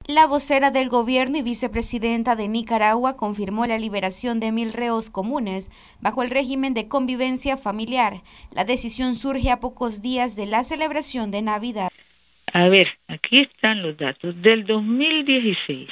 La vocera del gobierno y vicepresidenta de Nicaragua confirmó la liberación de 1000 reos comunes bajo el régimen de convivencia familiar. La decisión surge a pocos días de la celebración de Navidad. A ver, aquí están los datos. Del 2016,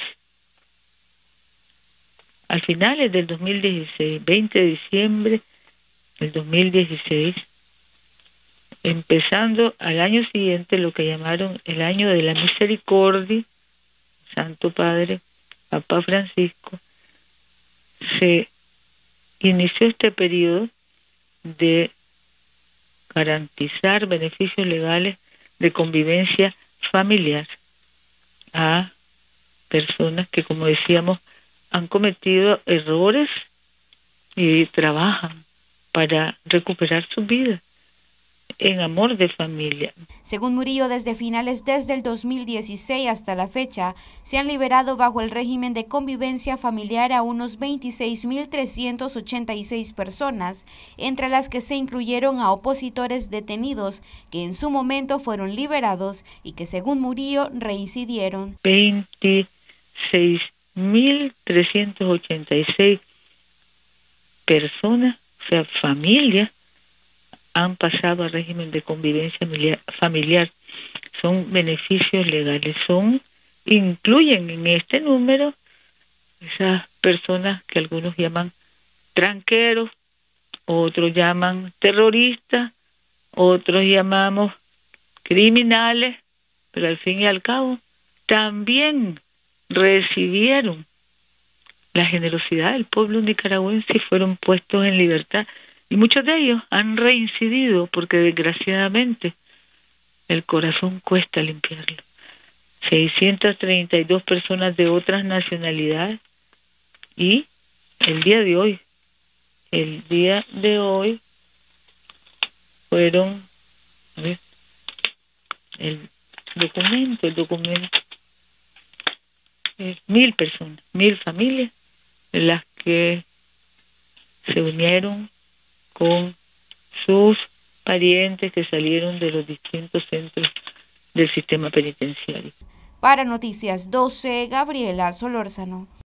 al finales del 2016, 20 de diciembre del 2016, empezando al año siguiente, lo que llamaron el año de la misericordia, Santo Padre, Papa Francisco, se inició este periodo de garantizar beneficios legales de convivencia familiar a personas que, como decíamos, han cometido errores y trabajan para recuperar su vida en amor de familia. Según Murillo, desde el 2016 hasta la fecha, se han liberado bajo el régimen de convivencia familiar a unos 26.386 personas, entre las que se incluyeron a opositores detenidos que en su momento fueron liberados y que, según Murillo, reincidieron. 26.386 personas, o sea, familias, han pasado al régimen de convivencia familiar. Son beneficios legales, incluyen en este número esas personas que algunos llaman tranqueros, otros llaman terroristas, otros llamamos criminales, pero al fin y al cabo también recibieron la generosidad del pueblo nicaragüense y fueron puestos en libertad. Y muchos de ellos han reincidido porque desgraciadamente el corazón cuesta limpiarlo. 632 personas de otras nacionalidades y el día de hoy fueron, a ver, el documento es 1000 personas, 1000 familias, las que se unieron con sus parientes que salieron de los distintos centros del sistema penitenciario. Para Noticias 12, Gabriela Solórzano.